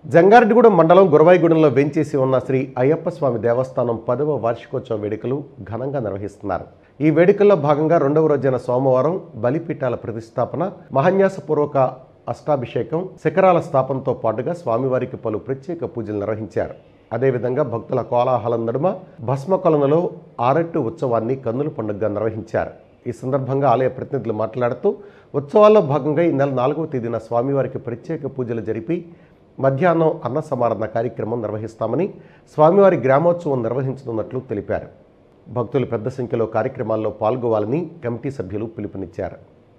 జంగారెడ్డిగూడెం మండలం గురవాయిగూడెంలో వెంచేసి ఉన్న శ్రీ అయ్యప్ప స్వామి దేవస్థానం 10వ వార్షికోత్సవ వేడుకలు ఘనంగా నిర్వహిస్తున్నారు. ఈ వేడుకల్లో భాగంగా రెండవ రోజైన సోమవారం బలిపీఠాల ప్రతిష్టాపన, మహాన్యాసపూర్వక అష్టాభిషేకం, శిఖరాల స్థాపనతో పాటుగా స్వామివారికి పలు ప్రత్యేక పూజలు నిర్వహించారు. అదేవిధంగా భక్తుల కోలాహలం నడుమ భస్మకొలనులో ఆరట్టు ఉత్సవాన్ని కన్నుల పండుగగా నిర్వహించారు. ఈ సందర్భంగా ఆలయ ప్రతినిధులు మాట్లాడుతూ ఉత్సవాల్లో భాగంగా ఈ నెల 4వ తేదీన స్వామివారికి ప్రత్యేక పూజలు జరిపి మధ్యాహ్నం అన్న సమారాధన కార్యక్రమం నిర్వహిస్తామని, స్వామివారి గ్రామోత్సవం నిర్వహించనున్నట్లు తెలిపారు. భక్తులు పెద్ద సంఖ్యలో కార్యక్రమాల్లో పాల్గొవాలని కమిటీ సభ్యులు పిలుపునిచ్చారు.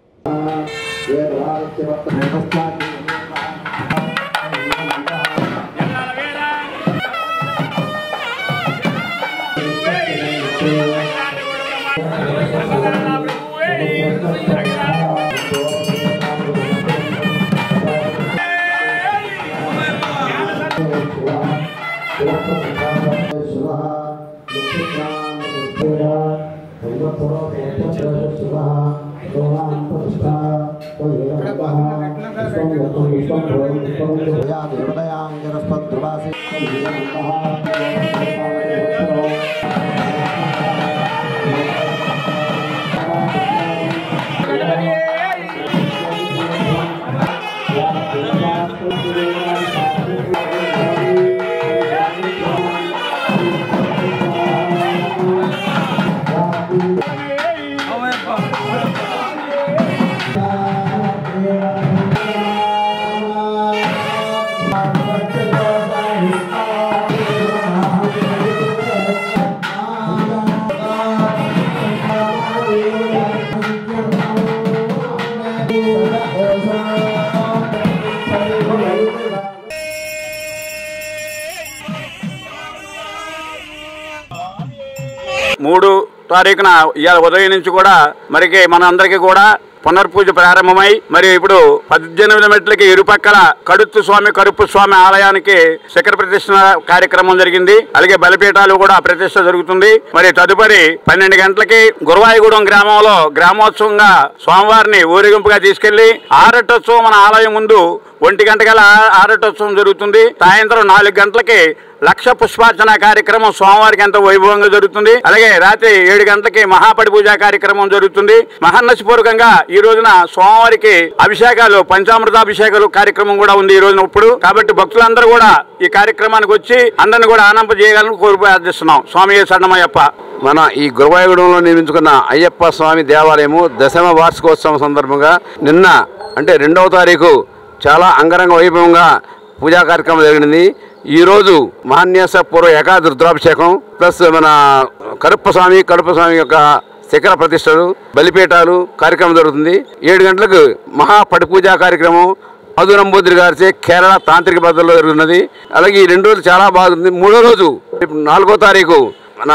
మూడో తారీఖున ఇవాళ ఉదయం నుంచి కూడా మనందరికీ కూడా పునర్పూజ ప్రారంభమై ఇప్పుడు 18 మెట్లకి ఇరుపక్కల కరుప్పు స్వామి ఆలయానికి శిఖర ప్రతిష్ఠ కార్యక్రమం జరిగింది. అలాగే బలిపీఠాలు కూడా ప్రతిష్ఠ జరుగుతుంది. తదుపరి 12 గంటలకి గురవాయిగూడెం గ్రామంలో గ్రామోత్సవంగా స్వామివారిని ఊరేగింపుగా తీసుకెళ్లి ఆరటోత్సవం మన ఆలయం ముందు 1 గంటల ఆరటోత్సవం జరుగుతుంది. సాయంత్రం 4 గంటలకి లక్ష పుష్పార్చన కార్యక్రమం స్వామివారికి ఎంతో వైభవంగా జరుగుతుంది. అలాగే రాత్రి 7 గంటలకి మహాపడి పూజ కార్యక్రమం జరుగుతుంది. మహాన్నసపూర్వకంగా ఈ రోజున స్వామివారికి అభిషేకాలు, పంచామృతాభిషేకాలు కార్యక్రమం కూడా ఉంది ఈ రోజున. ఇప్పుడు కాబట్టి భక్తులందరూ కూడా ఈ కార్యక్రమానికి వచ్చి అందరిని కూడా ఆనందింపజేయాలని ప్రార్థిస్తున్నాం. స్వామి శరణమయ్యప్ప. మన ఈ గురవాయిగూడెంలో నిర్మించుకున్న అయ్యప్ప స్వామి దేవాలయము 10వ వార్షికోత్సవం సందర్భంగా నిన్న అంటే 2వ తారీఖు చాలా అంగరంగ వైభవంగా పూజా కార్యక్రమం జరిగింది. ఈరోజు మహాన్యాసపూర్వ ఏకాదశి రుద్రాభిషేకం ప్లస్ మన కరుప్పు స్వామి యొక్క శిఖర ప్రతిష్టలు, బలిపీఠాలు కార్యక్రమం జరుగుతుంది. 7 గంటలకు మహాపడి పూజా కార్యక్రమం మధురంబోద్రి గారిచే కేరళ తాంత్రిక పద్ధతిలో జరుగుతున్నది. అలాగే ఈ 2 రోజులు చాలా బాగుంది. 3వ రోజు 4వ తారీఖు మన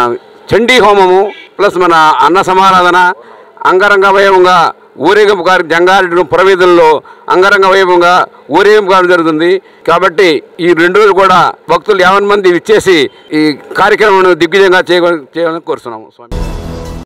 చండీ హోమము ప్లస్ మన అన్న సమారాధన అంగరంగ వైభవంగా ఊరేగింపు జంగారెడ్డి పురవీధుల్లో అంగరంగ వైభవంగా ఊరేగింపు జరుగుతుంది. కాబట్టి ఈ 2 రోజులు కూడా భక్తులు 50 మంది ఇచ్చేసి ఈ కార్యక్రమం దిగ్విజయంగా చేయాలని కోరుతున్నాము. స్వామి.